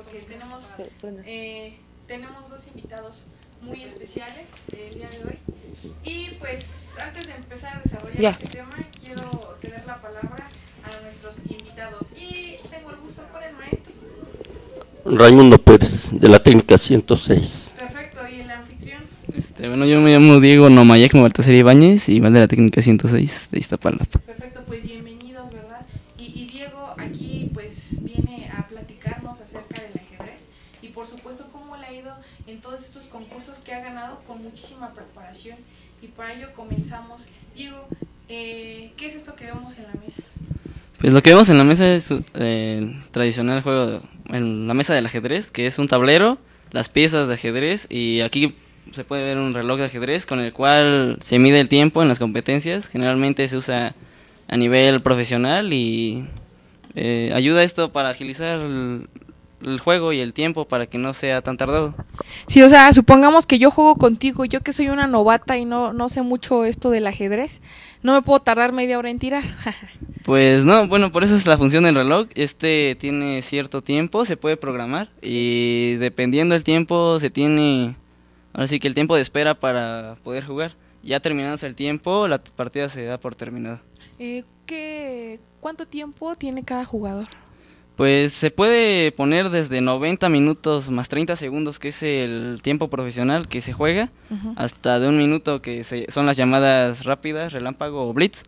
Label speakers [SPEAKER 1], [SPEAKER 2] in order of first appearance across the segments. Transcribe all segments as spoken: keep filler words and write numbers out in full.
[SPEAKER 1] porque tenemos, eh, tenemos dos invitados muy especiales el día de hoy. Y pues antes de empezar a desarrollar ya. este tema, quiero ceder la palabra a nuestros invitados. Y tengo el gusto con el maestro
[SPEAKER 2] Raimundo Pérez, de la técnica ciento seis.
[SPEAKER 1] Perfecto, ¿y el anfitrión?
[SPEAKER 3] Este, bueno, yo me llamo Diego Nomayek Baltasar Ibáñez, igual de la técnica ciento seis de Iztapalapa.
[SPEAKER 1] Perfecto, pues bienvenidos, ¿verdad? Y, y Diego aquí pues viene a platicarnos acerca del ajedrez y por supuesto cómo le ha ido en todos estos concursos que ha ganado con muchísima preparación. Y para ello comenzamos. Diego, eh, ¿qué es esto que vemos en la mesa?
[SPEAKER 3] Pues lo que vemos en la mesa es el eh, tradicional juego, de, en la mesa del ajedrez, que es un tablero, las piezas de ajedrez, y aquí se puede ver un reloj de ajedrez con el cual se mide el tiempo en las competencias. Generalmente se usa a nivel profesional y eh, ayuda esto para agilizar el, el juego y el tiempo para que no sea tan tardado.
[SPEAKER 1] Sí, o sea, supongamos que yo juego contigo, yo que soy una novata y no, no sé mucho esto del ajedrez, no me puedo tardar media hora en tirar.
[SPEAKER 3] Pues no, bueno, por eso es la función del reloj. Este tiene cierto tiempo, se puede programar y dependiendo del tiempo se tiene, ahora sí que el tiempo de espera para poder jugar. Ya terminándose el tiempo, la partida se da por terminada.
[SPEAKER 1] Eh, ¿qué, ¿Cuánto tiempo tiene cada jugador?
[SPEAKER 3] Pues se puede poner desde noventa minutos más treinta segundos, que es el tiempo profesional que se juega, uh-huh. hasta de un minuto, que se, son las llamadas rápidas, relámpago o blitz,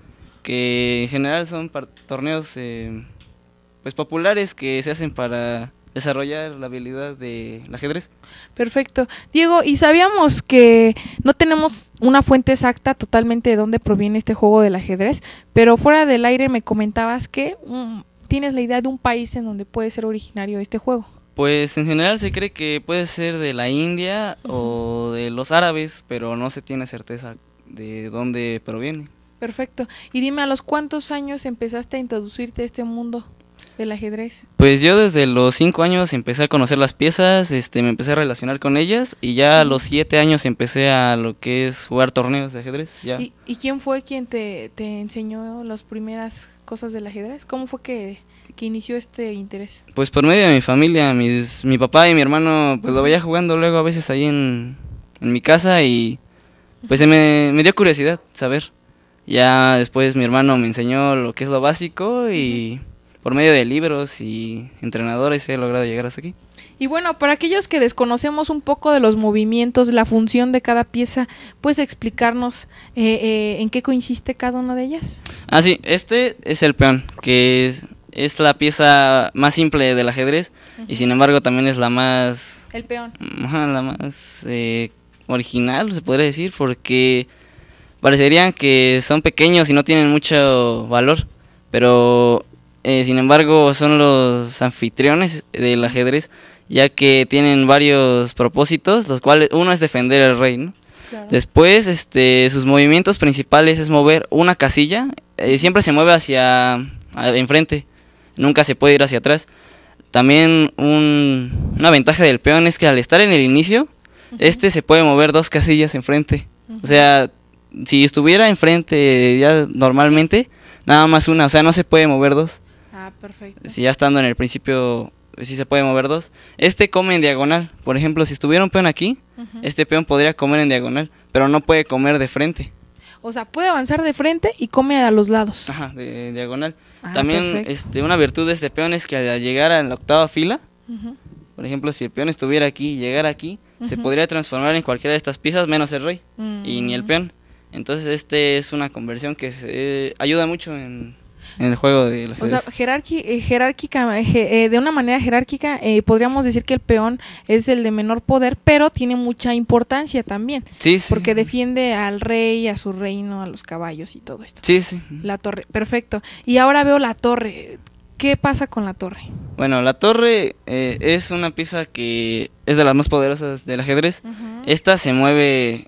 [SPEAKER 3] que en general son torneos eh, pues populares que se hacen para desarrollar la habilidad del ajedrez.
[SPEAKER 1] Perfecto. Diego, y sabíamos que no tenemos una fuente exacta totalmente de dónde proviene este juego del ajedrez, pero fuera del aire me comentabas que um, tienes la idea de un país en donde puede ser originario este juego.
[SPEAKER 3] Pues en general se cree que puede ser de la India uh-huh. o de los árabes, pero no se tiene certeza de dónde proviene.
[SPEAKER 1] Perfecto. Y dime, ¿a los cuántos años empezaste a introducirte a este mundo del ajedrez?
[SPEAKER 3] Pues yo desde los cinco años empecé a conocer las piezas, este, me empecé a relacionar con ellas y ya a los siete años empecé a lo que es jugar torneos de ajedrez. Ya.
[SPEAKER 1] ¿Y, ¿Y quién fue quien te, te enseñó las primeras cosas del ajedrez? ¿Cómo fue que, que inició este interés?
[SPEAKER 3] Pues por medio de mi familia, mis, mi papá y mi hermano pues lo veía jugando luego a veces ahí en, en mi casa y pues se me, me dio curiosidad saber. Ya después mi hermano me enseñó lo que es lo básico y por medio de libros y entrenadores he logrado llegar hasta aquí.
[SPEAKER 1] Y bueno, para aquellos que desconocemos un poco de los movimientos, la función de cada pieza, ¿puedes explicarnos eh, eh, en qué consiste cada una de ellas?
[SPEAKER 3] Ah, sí, este es el peón, que es, es la pieza más simple del ajedrez uh-huh. y sin embargo también es la más...
[SPEAKER 1] El peón.
[SPEAKER 3] Ajá, la más eh, original, se podría decir, porque parecerían que son pequeños y no tienen mucho valor, pero eh, sin embargo son los anfitriones del ajedrez, ya que tienen varios propósitos, los cuales uno es defender al rey, ¿no? Claro. Después este, sus movimientos principales es mover una casilla, eh, siempre se mueve hacia a, enfrente, nunca se puede ir hacia atrás. También un, una ventaja del peón es que al estar en el inicio, uh-huh. este se puede mover dos casillas enfrente, uh-huh. o sea, si estuviera enfrente ya normalmente, sí. nada más una, o sea, no se puede mover dos.
[SPEAKER 1] Ah, perfecto.
[SPEAKER 3] Si ya estando en el principio, sí se puede mover dos. Este come en diagonal, por ejemplo, si estuviera un peón aquí, uh-huh. este peón podría comer en diagonal, pero no puede comer de frente.
[SPEAKER 1] O sea, puede avanzar de frente y come a los lados.
[SPEAKER 3] Ajá, de, de diagonal.
[SPEAKER 1] Ah,
[SPEAKER 3] También este, una virtud de este peón es que al llegar a la octava fila, uh-huh. por ejemplo, si el peón estuviera aquí y llegara aquí, uh-huh. se podría transformar en cualquiera de estas piezas menos el rey uh-huh. y ni el peón. Entonces este es una conversión que se, eh, ayuda mucho en, en el juego de la ajedrez.
[SPEAKER 1] O sea, jerarqui, eh, jerárquica, eh, de una manera jerárquica eh, podríamos decir que el peón es el de menor poder, pero tiene mucha importancia también.
[SPEAKER 3] Sí, sí.
[SPEAKER 1] Porque defiende al rey, a su reino, a los caballos y todo esto.
[SPEAKER 3] Sí, sí.
[SPEAKER 1] La torre, perfecto. Y ahora veo la torre. ¿Qué pasa con la torre?
[SPEAKER 3] Bueno, la torre eh, es una pieza que es de las más poderosas del ajedrez. Uh-huh. Esta se mueve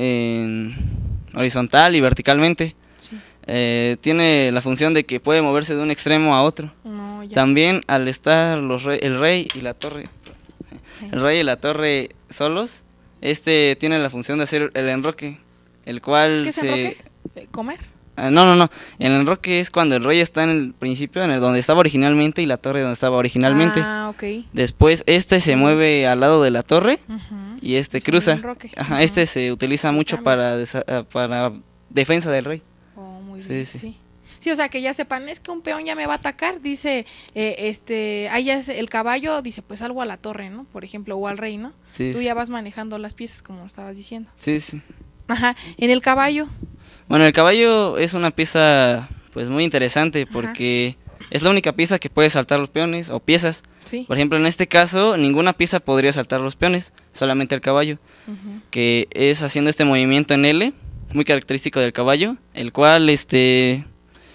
[SPEAKER 3] en horizontal y verticalmente. Sí. Eh, tiene la función de que puede moverse de un extremo a otro. No, también al estar los rey, el rey y la torre, sí. el rey y la torre solos, este tiene la función de hacer el enroque, el cual
[SPEAKER 1] ¿Qué es
[SPEAKER 3] se
[SPEAKER 1] enroque? ¿Comer?
[SPEAKER 3] Ah, no, no, no. El enroque es cuando el rey está en el principio, en el donde estaba originalmente, y la torre donde estaba originalmente.
[SPEAKER 1] Ah, ok.
[SPEAKER 3] Después este se mueve al lado de la torre
[SPEAKER 1] Ujú.
[SPEAKER 3] y este
[SPEAKER 1] Es un
[SPEAKER 3] cruza.
[SPEAKER 1] enroque.
[SPEAKER 3] Ajá,
[SPEAKER 1] Ujú.
[SPEAKER 3] este se utiliza mucho
[SPEAKER 1] Cambia.
[SPEAKER 3] para, desa- ah, para defensa del rey.
[SPEAKER 1] Oh, muy
[SPEAKER 3] Sí,
[SPEAKER 1] bien,
[SPEAKER 3] sí.
[SPEAKER 1] sí. Sí, o sea, que ya sepan, es que un peón ya me va a atacar, dice, eh, este, ahí ya es el caballo, dice, pues algo a la torre, ¿no? Por ejemplo, o al rey, ¿no?
[SPEAKER 3] Sí,
[SPEAKER 1] Tú
[SPEAKER 3] sí.
[SPEAKER 1] ya vas manejando las piezas, como estabas diciendo.
[SPEAKER 3] Sí, sí.
[SPEAKER 1] Ajá, en el caballo.
[SPEAKER 3] Bueno, el caballo es una pieza pues muy interesante porque es la única pieza que puede saltar los peones o piezas.
[SPEAKER 1] Sí.
[SPEAKER 3] Por ejemplo, en este caso, ninguna pieza podría saltar los peones, solamente el caballo,
[SPEAKER 1] Ujú.
[SPEAKER 3] que es haciendo este movimiento en L, muy característico del caballo, el cual este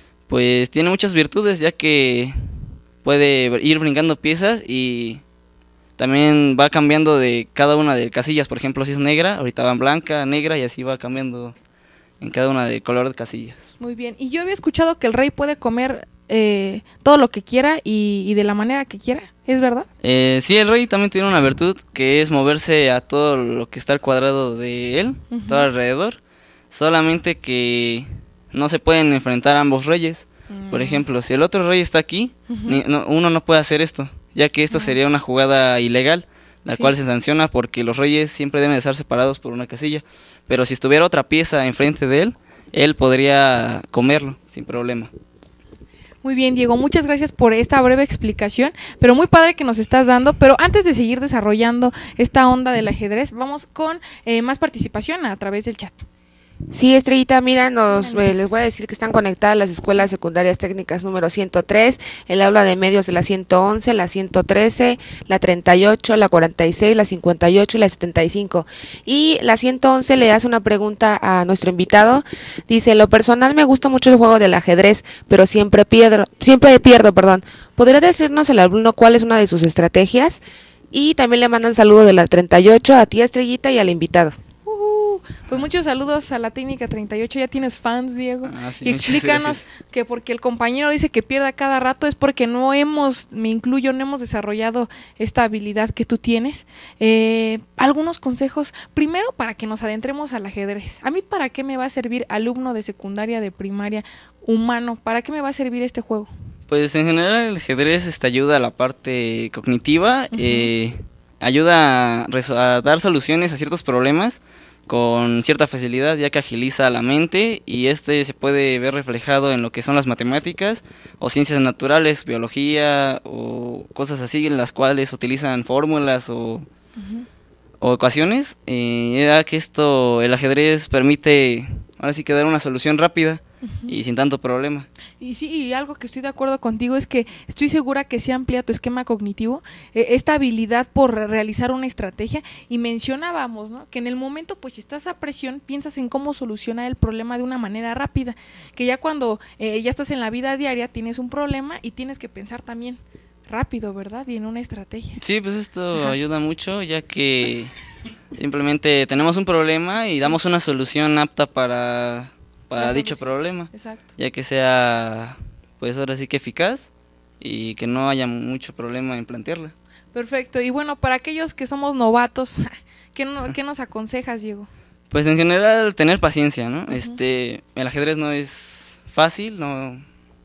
[SPEAKER 3] pues tiene muchas virtudes, ya que puede ir brincando piezas y también va cambiando de cada una de casillas. Por ejemplo, si es negra, ahorita va en blanca, negra, y así va cambiando en cada una de color de casillas.
[SPEAKER 1] Muy bien. Y yo había escuchado que el rey puede comer eh, todo lo que quiera y, y de la manera que quiera, ¿es verdad?
[SPEAKER 3] Eh, sí, el rey también tiene una virtud, que es moverse a todo lo que está al cuadrado de él,
[SPEAKER 1] Ujú.
[SPEAKER 3] todo alrededor, solamente que no se pueden enfrentar ambos reyes. Por
[SPEAKER 1] Mm.
[SPEAKER 3] ejemplo, si el otro rey está aquí,
[SPEAKER 1] Ujú.
[SPEAKER 3] ni- no- uno no puede hacer esto, ya que esto
[SPEAKER 1] Ah.
[SPEAKER 3] sería una jugada ilegal, la
[SPEAKER 1] Sí.
[SPEAKER 3] cual se sanciona porque los reyes siempre deben de estar separados por una casilla. Pero si estuviera otra pieza enfrente de él, él podría comerlo sin problema.
[SPEAKER 1] Muy bien, Diego, muchas gracias por esta breve explicación, pero muy padre que nos estás dando. Pero antes de seguir desarrollando esta onda del ajedrez, vamos con eh, más participación a través del chat.
[SPEAKER 4] Sí, Estrellita, mira, nos, eh, les voy a decir que están conectadas las escuelas secundarias técnicas número ciento tres, el aula de medios de la ciento once, la ciento trece, la treinta y ocho, la cuarenta y seis, la cincuenta y ocho y la setenta y cinco. Y la ciento once le hace una pregunta a nuestro invitado. Dice, en lo personal me gusta mucho el juego del ajedrez, pero siempre pierdo, siempre pierdo, perdón. ¿Podría decirnos el alumno cuál es una de sus estrategias? Y también le mandan saludo de la treinta y ocho a ti, Estrellita, y al invitado.
[SPEAKER 1] Uh, pues muchos saludos a la técnica treinta y ocho, ya tienes fans, Diego.
[SPEAKER 3] Ah, sí,
[SPEAKER 1] Y
[SPEAKER 3] muchas
[SPEAKER 1] explícanos
[SPEAKER 3] gracias.
[SPEAKER 1] que porque el compañero dice que pierda cada rato es porque no hemos, me incluyo, no hemos desarrollado esta habilidad que tú tienes. Eh, algunos consejos, primero para que nos adentremos al ajedrez. ¿A mí para qué me va a servir, alumno de secundaria, de primaria, humano? ¿Para qué me va a servir este juego?
[SPEAKER 3] Pues en general el ajedrez este, ayuda a la parte cognitiva,
[SPEAKER 1] Ujú.
[SPEAKER 3] eh, ayuda a, reso- a dar soluciones a ciertos problemas con cierta facilidad, ya que agiliza la mente y este se puede ver reflejado en lo que son las matemáticas o ciencias naturales, biología o cosas así en las cuales utilizan fórmulas o, o ecuaciones, eh, ya que esto, el ajedrez permite ahora sí que dar una solución rápida y sin tanto problema.
[SPEAKER 1] Y sí, y algo que estoy de acuerdo contigo es que estoy segura que se amplía tu esquema cognitivo, eh, esta habilidad por re- realizar una estrategia, y mencionábamos, ¿no?, que en el momento, pues si estás a presión, piensas en cómo solucionar el problema de una manera rápida, que ya cuando eh, ya estás en la vida diaria tienes un problema y tienes que pensar también rápido, ¿verdad? Y en una estrategia.
[SPEAKER 3] Sí, pues esto
[SPEAKER 1] Ajá.
[SPEAKER 3] ayuda mucho, ya que simplemente tenemos un problema y damos una solución apta para, para
[SPEAKER 1] La
[SPEAKER 3] dicho
[SPEAKER 1] solución.
[SPEAKER 3] problema,
[SPEAKER 1] Exacto.
[SPEAKER 3] ya que sea, pues ahora sí que eficaz y que no haya mucho problema en plantearla.
[SPEAKER 1] Perfecto. Y bueno, para aquellos que somos novatos, ¿qué, no- qué nos aconsejas, Diego?
[SPEAKER 3] Pues en general tener paciencia, ¿no?
[SPEAKER 1] Ujú.
[SPEAKER 3] Este, el ajedrez no es fácil, no,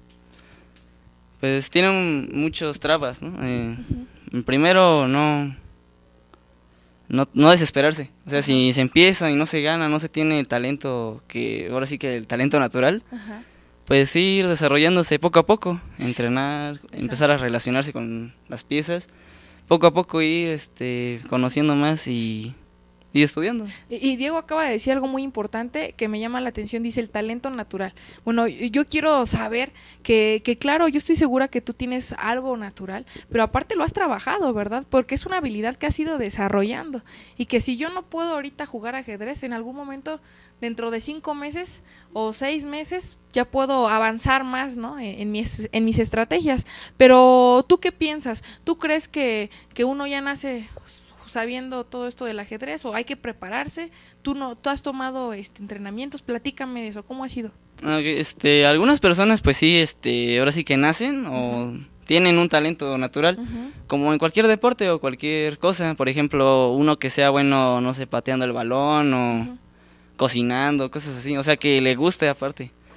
[SPEAKER 3] pues tiene un- muchos trabas, ¿no? Eh, Primero no, no, no desesperarse, o sea, si se empieza y no se gana, no se tiene el talento que, ahora sí que el talento natural,
[SPEAKER 1] Ajá.
[SPEAKER 3] pues ir desarrollándose poco a poco, entrenar, empezar a relacionarse con las piezas, poco a poco ir este, conociendo más y, y estudiando.
[SPEAKER 1] Y, y Diego acaba de decir algo muy importante que me llama la atención, dice el talento natural. Bueno, yo yo quiero saber que, que claro, yo estoy segura que tú tienes algo natural, pero aparte lo has trabajado, ¿verdad? Porque es una habilidad que has ido desarrollando y que si yo no puedo ahorita jugar ajedrez, en algún momento, dentro de cinco meses o seis meses, ya puedo avanzar más, ¿no?, en, en mis, en mis estrategias. Pero, ¿tú qué piensas? ¿Tú crees que, que uno ya nace sabiendo todo esto del ajedrez o hay que prepararse? ¿Tú no tú has tomado este entrenamientos? Platícame de eso, ¿cómo ha sido?
[SPEAKER 3] Ok, Este, algunas personas pues sí, este, ahora sí que nacen o tienen un talento natural,
[SPEAKER 1] Ujú.
[SPEAKER 3] como en cualquier deporte o cualquier cosa, por ejemplo, uno que sea bueno, no sé, pateando el balón o
[SPEAKER 1] Ujú.
[SPEAKER 3] cocinando, cosas así, o sea, que le guste aparte.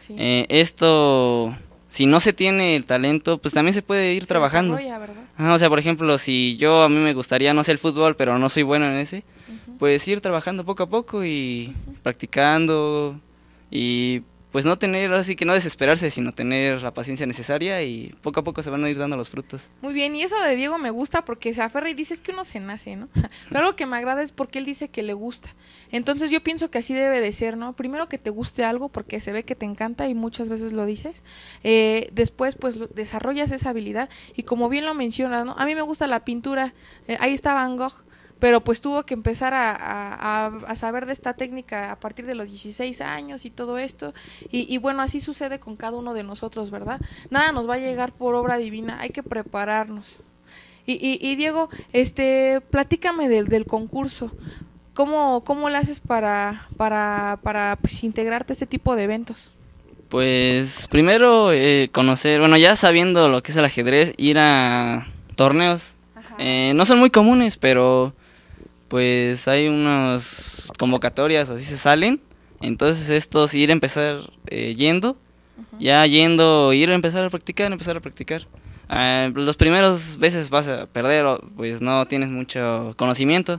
[SPEAKER 1] Sí.
[SPEAKER 3] Eh, esto, si no se tiene el talento, pues también se puede ir
[SPEAKER 1] Se
[SPEAKER 3] trabajando.
[SPEAKER 1] desarrolla, ¿verdad?
[SPEAKER 3] Ajá, o sea, por ejemplo, si yo a mí me gustaría, no sé el fútbol, pero no soy bueno en ese,
[SPEAKER 1] Ujú.
[SPEAKER 3] pues ir trabajando poco a poco y practicando y pues no tener, así que no desesperarse, sino tener la paciencia necesaria y poco a poco se van a ir dando los frutos.
[SPEAKER 1] Muy bien, y eso de Diego me gusta porque se aferra y dice es que uno se nace, ¿no? Pero algo que me agrada es porque él dice que le gusta. Entonces yo pienso que así debe de ser, ¿no? Primero que te guste algo porque se ve que te encanta y muchas veces lo dices. Eh, después pues lo- desarrollas esa habilidad y como bien lo mencionas, ¿no? A mí me gusta la pintura, eh, ahí está Van Gogh. Pero pues tuvo que empezar a, a- a- a saber de esta técnica a partir de los dieciséis años y todo esto. Y, y bueno, así sucede con cada uno de nosotros, ¿verdad? Nada nos va a llegar por obra divina, hay que prepararnos. Y, y, y Diego, este, platícame del, del concurso. ¿Cómo, cómo le haces para, para, para pues, integrarte a este tipo de eventos?
[SPEAKER 3] Pues primero eh, conocer, bueno, ya sabiendo lo que es el ajedrez, ir a torneos.
[SPEAKER 1] Ajá.
[SPEAKER 3] Eh, no son muy comunes, pero pues hay unas convocatorias, así se salen. Entonces estos ir a empezar eh, yendo, ya yendo, ir a empezar a practicar, empezar a practicar. Ah, los primeros veces vas a perder, o, pues no tienes mucho conocimiento.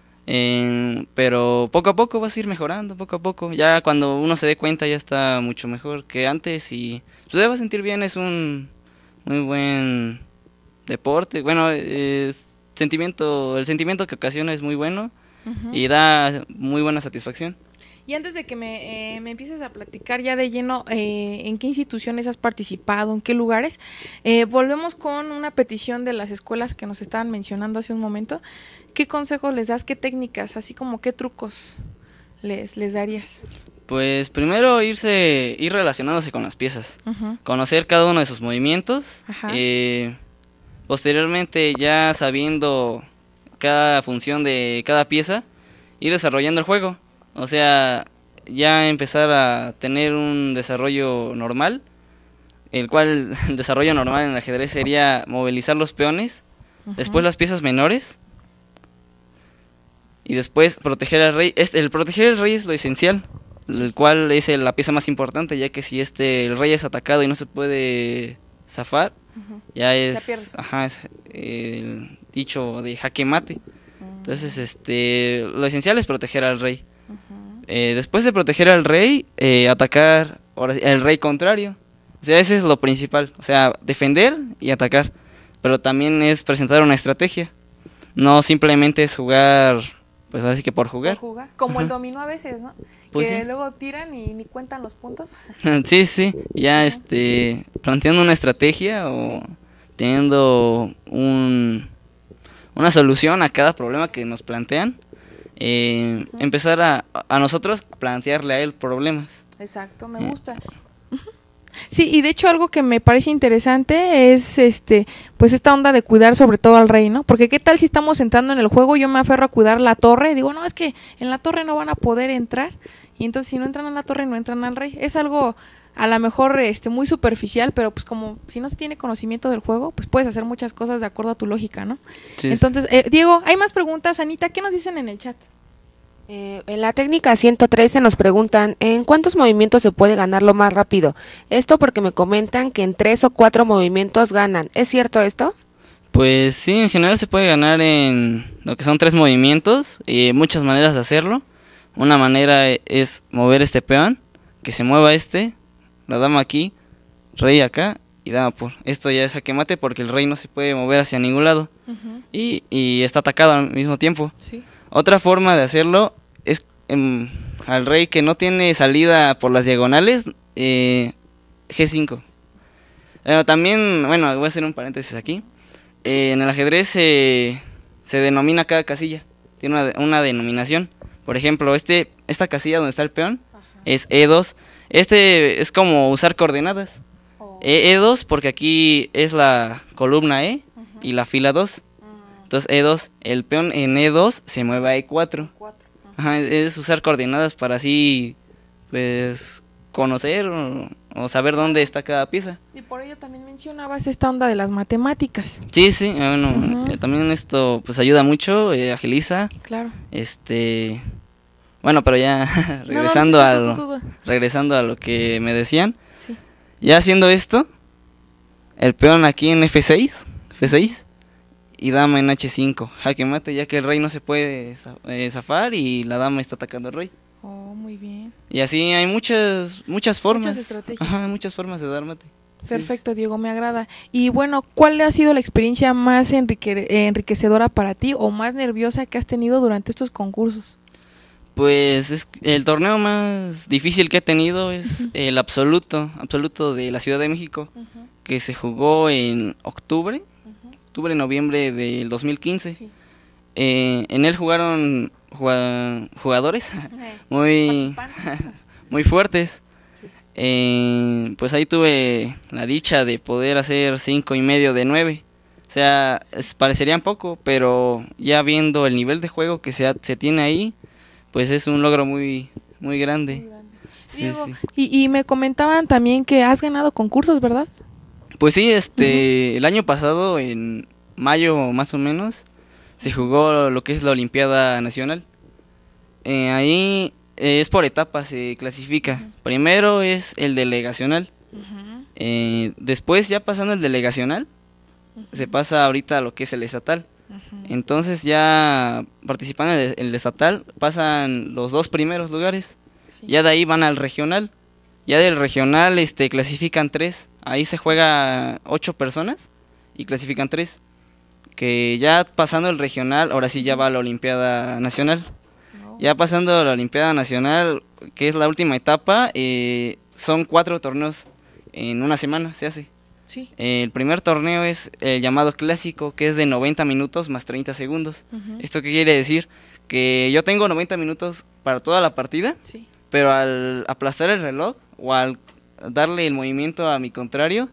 [SPEAKER 3] Eh, pero poco a poco vas a ir mejorando, poco a poco. Ya cuando uno se dé cuenta ya está mucho mejor que antes y pues, se va a sentir bien, es un muy buen deporte. Bueno, es sentimiento, el sentimiento que ocasiona es muy bueno
[SPEAKER 1] Ujú.
[SPEAKER 3] y da muy buena satisfacción.
[SPEAKER 1] Y antes de que me, eh, me empieces a platicar ya de lleno eh, en qué instituciones has participado, en qué lugares, eh, volvemos con una petición de las escuelas que nos estaban mencionando hace un momento. ¿Qué consejos les das, qué técnicas, así como qué trucos les, les darías?
[SPEAKER 3] Pues primero irse, ir relacionándose con las piezas,
[SPEAKER 1] Ujú.
[SPEAKER 3] conocer cada uno de sus movimientos,
[SPEAKER 1] Ajá.
[SPEAKER 3] eh, posteriormente ya sabiendo cada función de cada pieza, ir desarrollando el juego, o sea, ya empezar a tener un desarrollo normal, el cual el desarrollo normal en el ajedrez sería movilizar los peones,
[SPEAKER 1] Ujú.
[SPEAKER 3] después las piezas menores y después proteger al rey. Este, el proteger al rey es lo esencial, el cual es el- la pieza más importante, ya que si este el rey es atacado y no se puede zafar,
[SPEAKER 1] Ujú.
[SPEAKER 3] ya es,
[SPEAKER 1] pierdes.
[SPEAKER 3] ajá, es el dicho de jaque mate. Entonces, este, lo esencial es proteger al rey.
[SPEAKER 1] Ujú.
[SPEAKER 3] Eh, después de proteger al rey, eh, atacar ahora sí, al rey contrario. O sea, ese es lo principal. O sea, defender y atacar. Pero también es presentar una estrategia. No simplemente es jugar, pues así que por jugar.
[SPEAKER 1] Por jugar. Como el dominó a veces, ¿no?
[SPEAKER 3] Pues
[SPEAKER 1] que
[SPEAKER 3] sí.
[SPEAKER 1] luego tiran y ni cuentan los puntos.
[SPEAKER 3] Sí, sí, ya este, planteando una estrategia o
[SPEAKER 1] Sí.
[SPEAKER 3] teniendo un, una solución a cada problema que nos plantean, eh,
[SPEAKER 1] Ujú.
[SPEAKER 3] empezar a, a nosotros plantearle a él problemas.
[SPEAKER 1] Exacto, me
[SPEAKER 3] Eh.
[SPEAKER 1] gusta. Ujú. Sí, y de hecho algo que me parece interesante es este, pues esta onda de cuidar sobre todo al rey, ¿no? Porque qué tal si estamos entrando en el juego, yo me aferro a cuidar la torre, y digo, no, es que en la torre no van a poder entrar, y entonces si no entran en la torre no entran al rey. Es algo a lo mejor este muy superficial, pero pues como si no se tiene conocimiento del juego, pues puedes hacer muchas cosas de acuerdo a tu lógica, ¿no?
[SPEAKER 3] Sí,
[SPEAKER 1] Entonces, eh, Diego, hay más preguntas, Anita, ¿qué nos dicen en el chat?
[SPEAKER 4] Eh, en la técnica ciento trece nos preguntan, ¿en cuántos movimientos se puede ganar lo más rápido? Esto porque me comentan que en tres o cuatro movimientos ganan. ¿Es cierto esto?
[SPEAKER 3] Pues sí, en general se puede ganar en lo que son tres movimientos y hay muchas maneras de hacerlo. Una manera e- es mover este peón, que se mueva este, la dama aquí, rey acá y dama por. Esto ya es jaque mate porque el rey no se puede mover hacia ningún lado
[SPEAKER 1] Ujú.
[SPEAKER 3] y, y está atacado al mismo tiempo.
[SPEAKER 1] Sí.
[SPEAKER 3] Otra forma de hacerlo es em, al rey que no tiene salida por las diagonales, eh, ge cinco. Eh, también, bueno, voy a hacer un paréntesis aquí. Eh, en el ajedrez se, se denomina cada casilla, tiene una, de- una denominación. Por ejemplo, este, esta casilla donde está el peón es e dos. Este es como usar coordenadas.
[SPEAKER 1] Oh.
[SPEAKER 3] E, E2 porque aquí es la columna E
[SPEAKER 1] Ujú.
[SPEAKER 3] y la fila dos.
[SPEAKER 1] Mm,
[SPEAKER 3] Entonces E dos, el peón en E dos se mueve a E cuatro.
[SPEAKER 1] cuatro. Ujú.
[SPEAKER 3] Ajá, es usar coordenadas para así, pues, conocer o, o saber dónde está cada pieza.
[SPEAKER 1] Y por ello también mencionabas esta onda de las matemáticas.
[SPEAKER 3] Sí, sí, eh, bueno,
[SPEAKER 1] Ujú.
[SPEAKER 3] eh, también esto, pues, ayuda mucho, eh, agiliza,
[SPEAKER 1] Claro.
[SPEAKER 3] este, Bueno, pero ya regresando,
[SPEAKER 1] no, no, sí,
[SPEAKER 3] a
[SPEAKER 1] tú,
[SPEAKER 3] lo,
[SPEAKER 1] tú, tú, tú.
[SPEAKER 3] regresando a lo que me decían,
[SPEAKER 1] Sí.
[SPEAKER 3] ya haciendo esto, el peón aquí en F seis, F seis y dama en H cinco, jaque mate, ya que el rey no se puede za- eh, zafar y la dama está atacando al rey.
[SPEAKER 1] Oh, muy bien.
[SPEAKER 3] Y así hay muchas muchas formas,
[SPEAKER 1] estrategias.
[SPEAKER 3] ajá, muchas formas de dar mate. Sí,
[SPEAKER 1] Perfecto, Diego, me agrada. Y bueno, ¿cuál ha sido la experiencia más enrique- enriquecedora para ti o más nerviosa que has tenido durante estos concursos?
[SPEAKER 3] Pues es el torneo más difícil que he tenido es el absoluto, absoluto de la Ciudad de México, que se jugó en octubre, octubre, noviembre del dos mil quince.
[SPEAKER 1] Sí.
[SPEAKER 3] Eh, en él jugaron jua- jugadores muy, muy fuertes.
[SPEAKER 1] Sí.
[SPEAKER 3] Eh, pues ahí tuve la dicha de poder hacer cinco y medio de nueve. O sea, es- parecerían poco, pero ya viendo el nivel de juego que se, ha- se tiene ahí, pues es un logro muy, muy grande.
[SPEAKER 1] Muy grande.
[SPEAKER 3] Sí,
[SPEAKER 1] Diego,
[SPEAKER 3] sí.
[SPEAKER 1] Y, y me comentaban también que has ganado concursos, ¿verdad?
[SPEAKER 3] Pues sí, este, el año pasado, en mayo más o menos, se jugó lo que es la Olimpiada Nacional. Eh, ahí eh, es por etapas, se clasifica. Primero es el delegacional. Eh, después, ya pasando el delegacional, se pasa ahorita a lo que es el estatal. Entonces ya participando en el, el estatal, pasan los dos primeros lugares.
[SPEAKER 1] Sí.
[SPEAKER 3] Ya de ahí van al regional. Ya del regional este clasifican tres. Ahí se juega ocho personas y clasifican tres. Que ya pasando el regional, ahora sí ya va a la Olimpiada Nacional.
[SPEAKER 1] No.
[SPEAKER 3] Ya pasando a la Olimpiada Nacional, que es la última etapa, eh, son cuatro torneos en una semana se hace.
[SPEAKER 1] Sí.
[SPEAKER 3] El primer torneo es el llamado clásico, que es de noventa minutos más treinta segundos.
[SPEAKER 1] Ujú.
[SPEAKER 3] ¿Esto qué quiere decir? Que yo tengo noventa minutos para toda la partida,
[SPEAKER 1] Sí.
[SPEAKER 3] pero al aplastar el reloj o al darle el movimiento a mi contrario,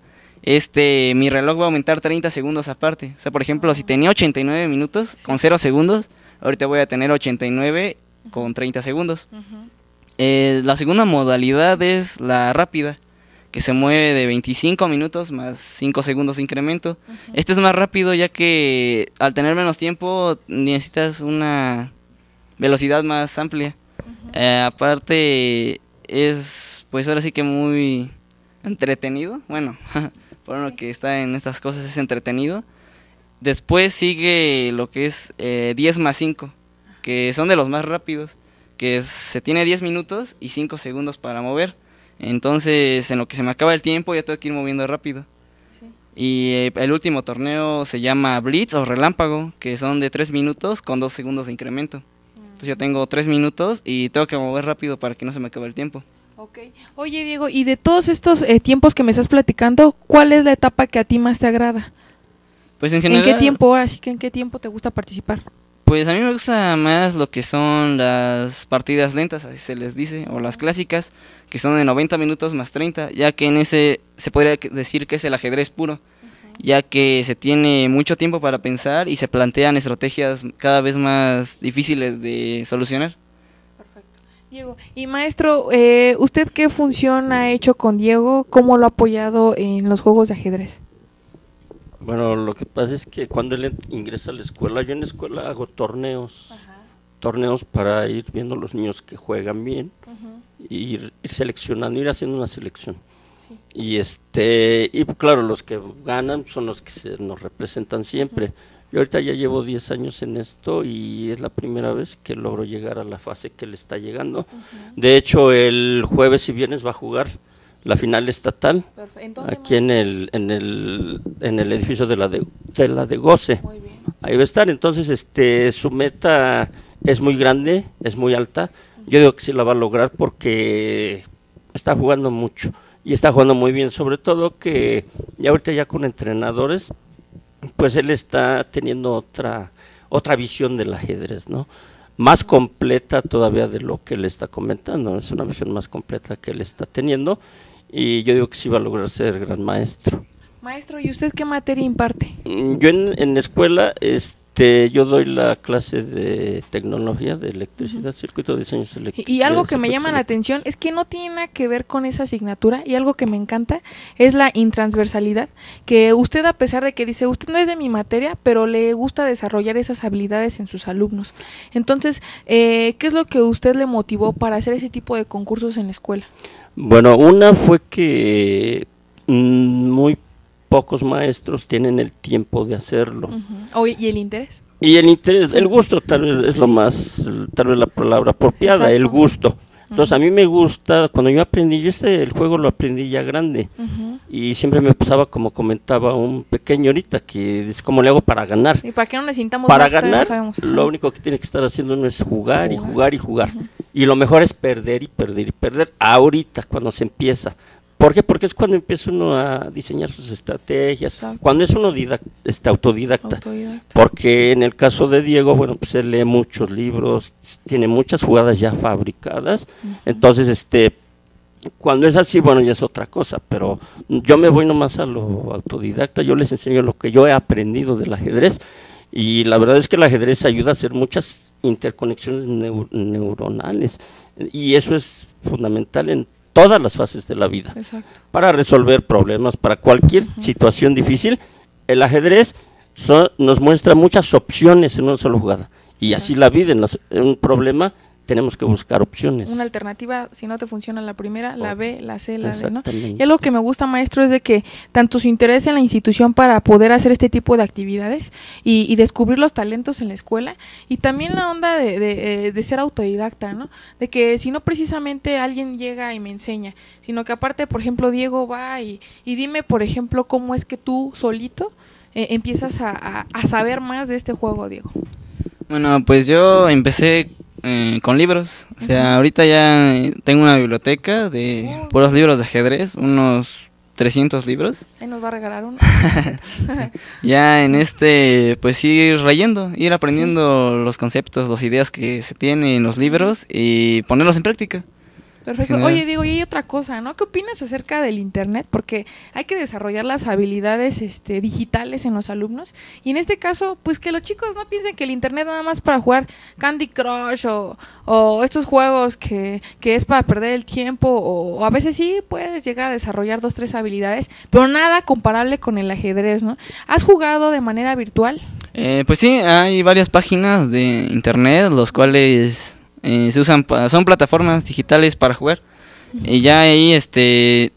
[SPEAKER 3] este mi reloj va a aumentar treinta segundos aparte. O sea, por ejemplo, si tenía ochenta y nueve minutos
[SPEAKER 1] Sí.
[SPEAKER 3] con cero segundos, ahorita voy a tener ochenta y nueve con treinta segundos.
[SPEAKER 1] Ujú.
[SPEAKER 3] Eh, la segunda modalidad es la rápida, que se mueve de veinticinco minutos más cinco segundos de incremento. Este es más rápido ya que al tener menos tiempo necesitas una velocidad más amplia. Eh, aparte es pues ahora sí que muy entretenido. Bueno, por lo que está en estas cosas es entretenido. Después sigue lo que es eh, diez más cinco, que son de los más rápidos, que es- se tiene diez minutos y cinco segundos para mover. Entonces, en lo que se me acaba el tiempo, ya tengo que ir moviendo rápido.
[SPEAKER 1] Sí.
[SPEAKER 3] Y eh, el último torneo se llama Blitz o Relámpago, que son de tres minutos con dos segundos de incremento. Entonces yo tengo tres minutos y tengo que mover rápido para que no se me acabe el tiempo.
[SPEAKER 1] Ok. Oye, Diego, y de todos estos eh, tiempos que me estás platicando, ¿cuál es la etapa que a ti más te agrada?
[SPEAKER 3] Pues en
[SPEAKER 1] ¿En
[SPEAKER 3] general,
[SPEAKER 1] qué tiempo, ahora sí que en qué tiempo te gusta participar?
[SPEAKER 3] pues a mí me gusta más lo que son las partidas lentas, así se les dice, o las clásicas, que son de noventa minutos más treinta, ya que en ese se podría que- decir que es el ajedrez puro, ya que se tiene mucho tiempo para pensar y se plantean estrategias cada vez más difíciles de solucionar.
[SPEAKER 1] Perfecto. Diego, y maestro, eh, ¿usted qué función ha hecho con Diego? ¿Cómo lo ha apoyado en los juegos de ajedrez?
[SPEAKER 2] Bueno, lo que pasa es que cuando él ent- ingresa a la escuela, yo en la escuela hago torneos, torneos para ir viendo los niños que juegan bien, y ir, ir seleccionando, ir haciendo una selección.
[SPEAKER 1] Sí.
[SPEAKER 2] Y este, y claro, los que ganan son los que se nos representan siempre. Yo ahorita ya llevo diez años en esto y es la primera vez que logro llegar a la fase que le está llegando. De hecho, el jueves y viernes va a jugar la final estatal
[SPEAKER 1] Perfecto.
[SPEAKER 2] aquí en el en el en el edificio de la de, de la de Goce.
[SPEAKER 1] Muy bien.
[SPEAKER 2] Ahí va a estar. Entonces, este, su meta es muy grande, es muy alta. Yo digo que sí la va a lograr porque está jugando mucho y está jugando muy bien, sobre todo que ya ahorita ya con entrenadores, pues él está teniendo otra otra visión del ajedrez, ¿no? Más completa todavía de lo que él está comentando, es una visión más completa que él está teniendo y yo digo que sí va a lograr ser gran maestro.
[SPEAKER 1] Maestro, ¿y usted qué materia imparte?
[SPEAKER 2] Yo en, en la escuela, este, yo doy la clase de tecnología, de electricidad, uh-huh. circuito de diseños eléctricos.
[SPEAKER 1] Y algo que me llama la atención es que no tiene nada que ver con esa asignatura, y algo que me encanta es la intransversalidad, que usted, a pesar de que dice, usted no es de mi materia, pero le gusta desarrollar esas habilidades en sus alumnos. Entonces, eh, ¿qué es lo que usted le motivó para hacer ese tipo de concursos en la escuela? Bueno,
[SPEAKER 2] una fue que mmm, muy pocos maestros tienen el tiempo de hacerlo.
[SPEAKER 1] Uh-huh. ¿Y el interés?
[SPEAKER 2] Y el interés, el gusto tal vez es sí. lo más, tal vez la palabra apropiada, Exacto. el gusto. Entonces uh-huh. a mí me gusta, cuando yo aprendí, yo este el juego lo aprendí ya grande. Uh-huh. Y siempre me pasaba, como comentaba un pequeño ahorita, que es como le hago para ganar.
[SPEAKER 1] ¿Y para qué no necesitamos
[SPEAKER 2] Para
[SPEAKER 1] más,
[SPEAKER 2] ganar, lo único que tiene que estar haciendo no es jugar, jugar. y jugar y jugar. Uh-huh. Y lo mejor es perder y perder y perder ahorita, cuando se empieza. ¿Por qué? Porque es cuando empieza uno a diseñar sus estrategias, Exacto. cuando es uno didact, este, autodidacta. autodidacta. Porque en el caso de Diego, bueno, pues él lee muchos libros, tiene muchas jugadas ya fabricadas, uh-huh. entonces, este, cuando es así, bueno, ya es otra cosa, pero yo me voy nomás a lo autodidacta, yo les enseño lo que yo he aprendido del ajedrez, y la verdad es que el ajedrez ayuda a hacer muchas interconexiones neur neuronales, y eso es fundamental en todas las fases de la vida. Exacto. Para resolver problemas, para cualquier uh-huh. situación difícil, el ajedrez so, nos muestra muchas opciones en una sola jugada, y así la vida, en, las, en un problema tenemos que buscar opciones.
[SPEAKER 1] Una alternativa, si no te funciona la primera, la B, la C, la D, ¿no? Y algo que me gusta, maestro, es de que tanto su interés en la institución para poder hacer este tipo de actividades y, y descubrir los talentos en la escuela, y también la onda de, de, de ser autodidacta, ¿no? De que si no precisamente alguien llega y me enseña, sino que aparte, por ejemplo, Diego va y, y dime, por ejemplo, cómo es que tú solito eh, empiezas a, a, a saber más de este juego, Diego.
[SPEAKER 3] Bueno, pues yo empecé Eh, con libros, o sea, uh-huh. ahorita ya tengo una biblioteca de uh-huh. puros libros de ajedrez, unos trescientos libros.
[SPEAKER 1] Ahí nos va a regalar uno.
[SPEAKER 3] Ya en este, pues ir leyendo, ir aprendiendo sí. los conceptos, las ideas que se tienen en los libros y ponerlos en práctica.
[SPEAKER 1] Perfecto. General. Oye, Diego, y hay otra cosa, ¿no? ¿Qué opinas acerca del internet? Porque hay que desarrollar las habilidades este, digitales en los alumnos, y en este caso, pues que los chicos no piensen que el internet nada más para jugar Candy Crush o, o estos juegos que, que es para perder el tiempo, o, o a veces sí puedes llegar a desarrollar dos, tres habilidades, pero nada comparable con el ajedrez, ¿no? ¿Has jugado de manera virtual?
[SPEAKER 3] Eh, pues sí, hay varias páginas de internet, los cuales... Eh, se usan, son plataformas digitales para jugar, uh-huh. y ya ahí este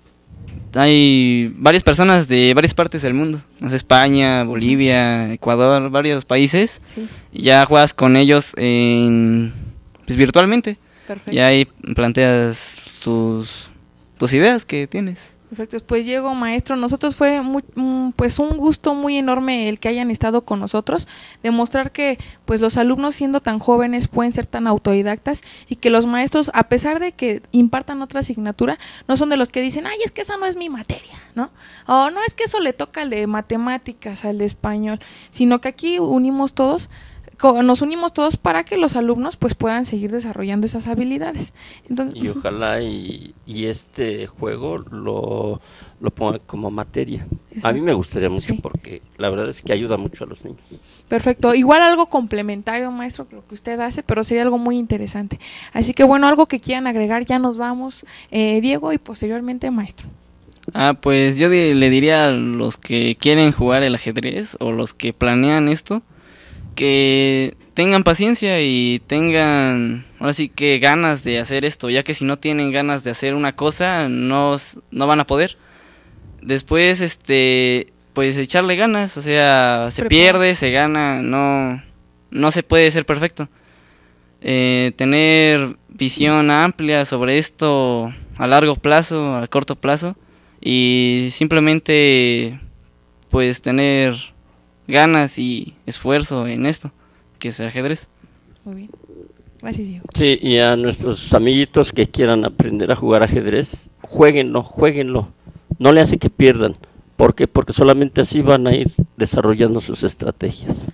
[SPEAKER 3] hay varias personas de varias partes del mundo, no sé, España, Bolivia, Ecuador, varios países, sí. y ya juegas con ellos en, pues, virtualmente. Perfecto. Y ahí planteas tus, tus ideas que tienes.
[SPEAKER 1] Perfecto, pues Diego, maestro, nosotros fue muy, pues un gusto muy enorme el que hayan estado con nosotros, demostrar que pues los alumnos siendo tan jóvenes pueden ser tan autodidactas, y que los maestros, a pesar de que impartan otra asignatura, no son de los que dicen, ay, es que esa no es mi materia, ¿no? O no, es que eso le toca al de matemáticas, al de español, sino que aquí unimos todos, nos unimos todos para que los alumnos pues puedan seguir desarrollando esas habilidades. Entonces,
[SPEAKER 2] y ojalá y, y este juego lo, lo ponga como materia. Exacto. A mí me gustaría mucho, sí. porque la verdad es que ayuda mucho a los niños.
[SPEAKER 1] Perfecto, igual algo complementario, maestro, lo que usted hace, pero sería algo muy interesante. Así que bueno, algo que quieran agregar, ya nos vamos, eh, Diego, y posteriormente maestro.
[SPEAKER 3] Ah, pues yo di- le diría a los que quieren jugar el ajedrez o los que planean esto, que tengan paciencia y tengan, ahora sí que ganas de hacer esto, ya que si no tienen ganas de hacer una cosa, no, no van a poder. Después, este, pues echarle ganas, o sea, se pierde, se gana, no, no se puede ser perfecto. Eh, tener visión amplia sobre esto a largo plazo, a corto plazo, y simplemente, pues tener ganas y esfuerzo en esto, que es el ajedrez.
[SPEAKER 1] Muy bien. Gracias, Diego.
[SPEAKER 2] Sí, y a nuestros amiguitos que quieran aprender a jugar ajedrez, jueguenlo, jueguenlo. No le hace que pierdan. ¿Por qué? Porque solamente así van a ir desarrollando sus estrategias.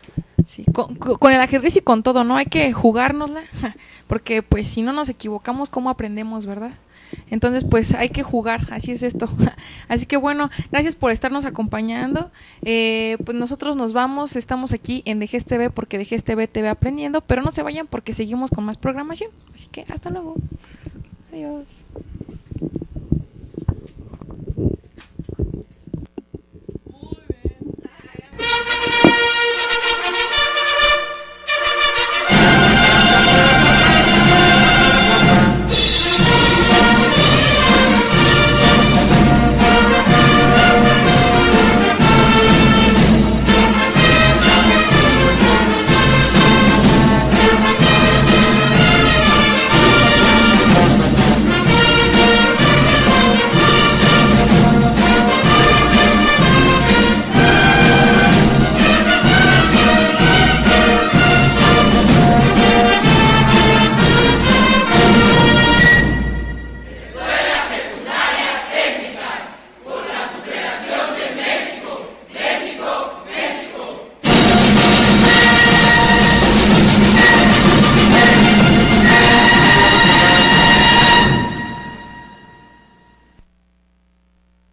[SPEAKER 1] Sí, con, con el ajedrez y con todo, ¿no? Hay que jugárnosla, porque pues si no nos equivocamos, ¿cómo aprendemos, verdad? Entonces, pues hay que jugar, así es esto. Así que bueno, gracias por estarnos acompañando. Eh, pues nosotros nos vamos, estamos aquí en D G E S T V porque D G E S T V te ve aprendiendo, pero no se vayan porque seguimos con más programación. Así que hasta luego. Adiós.